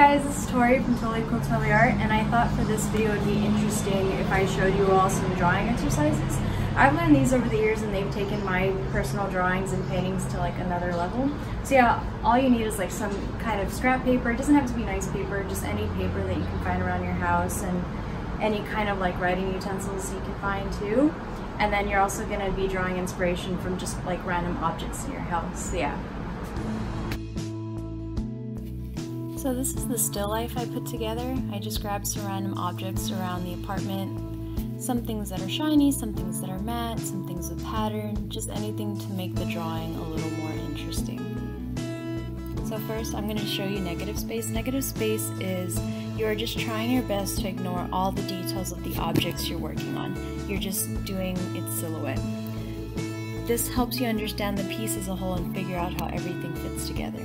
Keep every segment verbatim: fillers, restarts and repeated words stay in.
guys, this is Tori from Totally Cool Totally Art, and I thought for this video it would be interesting if I showed you all some drawing exercises. I've learned these over the years and they've taken my personal drawings and paintings to like another level. So yeah, all you need is like some kind of scrap paper. It doesn't have to be nice paper, just any paper that you can find around your house, and any kind of like writing utensils you can find too. And then you're also going to be drawing inspiration from just like random objects in your house. So yeah. So this is the still life I put together. I just grabbed some random objects around the apartment. Some things that are shiny, some things that are matte, some things with pattern, just anything to make the drawing a little more interesting. So first I'm going to show you negative space. Negative space is you're just trying your best to ignore all the details of the objects you're working on. You're just doing its silhouette. This helps you understand the piece as a whole and figure out how everything fits together.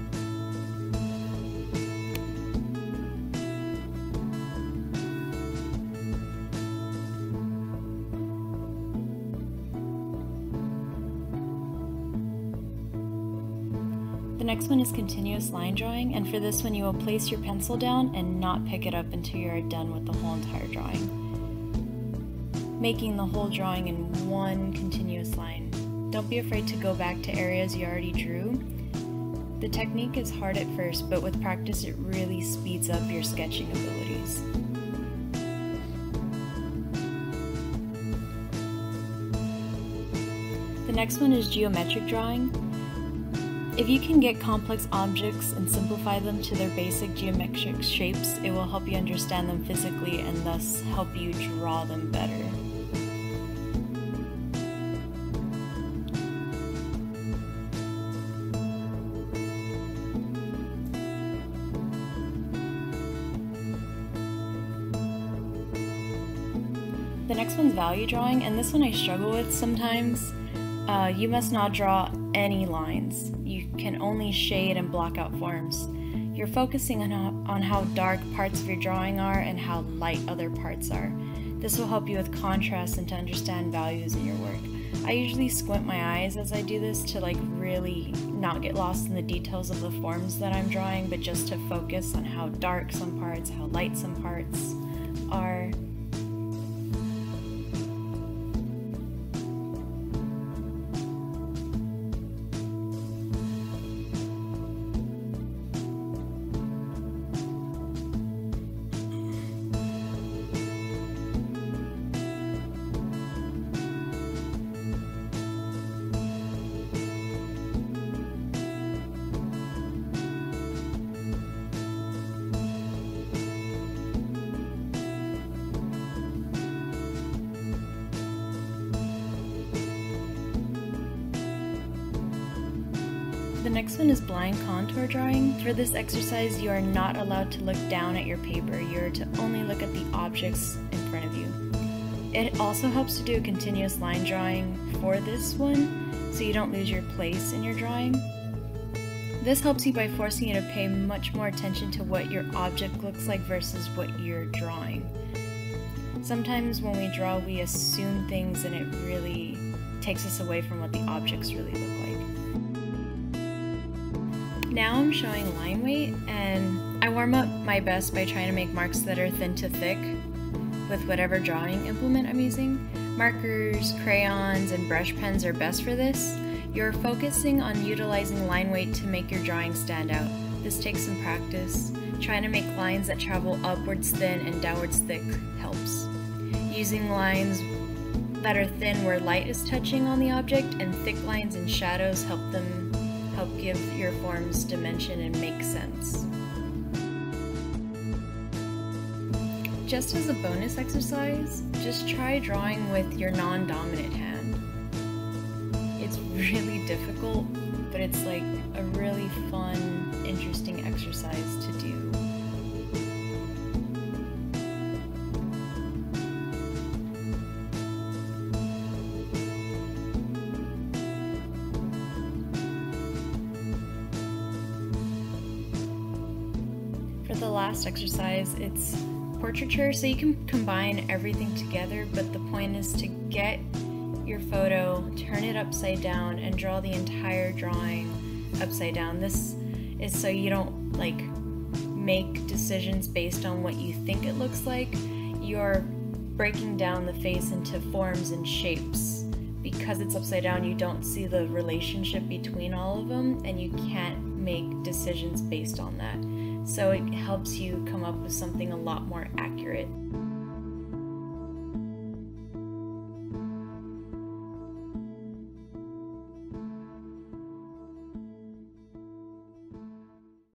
The next one is continuous line drawing, and for this one you will place your pencil down and not pick it up until you are done with the whole entire drawing, making the whole drawing in one continuous line. Don't be afraid to go back to areas you already drew. The technique is hard at first, but with practice it really speeds up your sketching abilities. The next one is geometric drawing. If you can get complex objects and simplify them to their basic geometric shapes, it will help you understand them physically and thus help you draw them better. The next one's value drawing, and this one I struggle with sometimes. Uh, you must not draw any lines. You can only shade and block out forms. You're focusing on how, on how dark parts of your drawing are and how light other parts are. This will help you with contrast and to understand values in your work. I usually squint my eyes as I do this to like really not get lost in the details of the forms that I'm drawing, but just to focus on how dark some parts, how light some parts are. The next one is blind contour drawing. For this exercise, you are not allowed to look down at your paper. You are to only look at the objects in front of you. It also helps to do a continuous line drawing for this one, so you don't lose your place in your drawing. This helps you by forcing you to pay much more attention to what your object looks like versus what you're drawing. Sometimes when we draw, we assume things and it really takes us away from what the objects really look like. Now I'm showing line weight, and I warm up my best by trying to make marks that are thin to thick with whatever drawing implement I'm using. Markers, crayons, and brush pens are best for this. You're focusing on utilizing line weight to make your drawing stand out. This takes some practice. Trying to make lines that travel upwards thin and downwards thick helps. Using lines that are thin where light is touching on the object and thick lines and shadows help them help give your forms dimension and make sense. Just as a bonus exercise, just try drawing with your non-dominant hand. It's really difficult, but it's like a really fun, interesting exercise to do. For the last exercise, it's portraiture, so you can combine everything together, but the point is to get your photo, turn it upside down, and draw the entire drawing upside down. This is so you don't like make decisions based on what you think it looks like, you're breaking down the face into forms and shapes. Because it's upside down, you don't see the relationship between all of them, and you can't make decisions based on that. So it helps you come up with something a lot more accurate.